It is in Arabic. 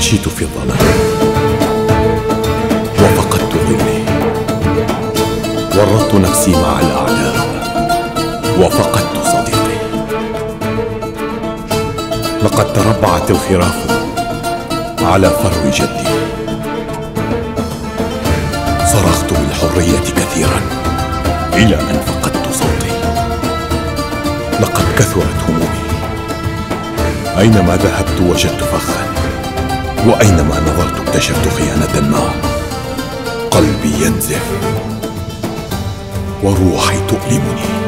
مشيت في الظلام وفقدت ظلي، ورطت نفسي مع الأعداء وفقدت صديقي. لقد تربعت الخراف على فرو جدي، صرخت بالحرية كثيرا إلى أن فقدت صوتي. لقد كثرت همومي، أينما ذهبت وجدت فخا، وأينما نظرت اكتشفت خيانة ما. قلبي ينزف وروحي تؤلمني.